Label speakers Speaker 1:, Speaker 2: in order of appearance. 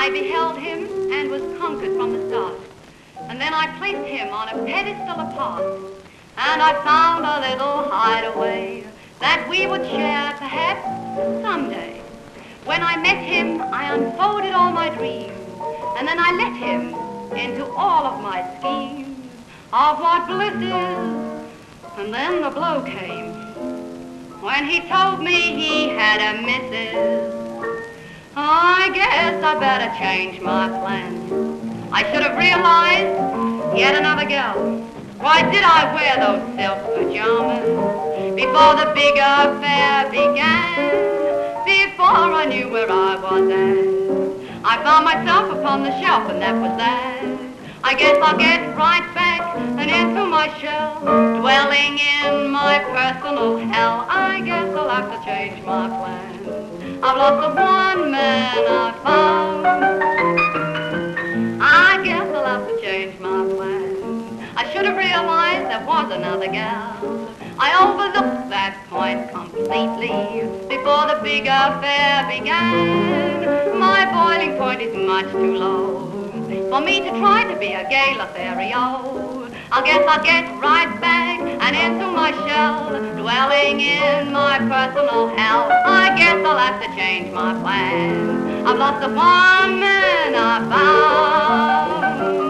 Speaker 1: I beheld him and was conquered from the start. And then I placed him on a pedestal apart. And I found a little hideaway that we would share perhaps someday. When I met him, I unfolded all my dreams. And then I let him into all of my schemes of what bliss is. And then the blow came when he told me he had a missus. I guess I better change my plans. I should have realized he had another gal. Why did I wear those silk pajamas before the big affair began? Before I knew where I was at, I found myself upon the shelf, and that was that. I guess I'll get right back and into my shell, dwelling in my personal hell. I guess I'll have to change my plans. I've lost the one man I found. I guess I'll have to change my plans. I should have realized there was another gal. I overlooked that point completely before the big affair began. My boiling point is much too low for me to try to be a gay Lothario. I guess I'll get right back and into my shell, dwelling in my personal hell. I guess I'll have to change my plans. I've lost the one man I found.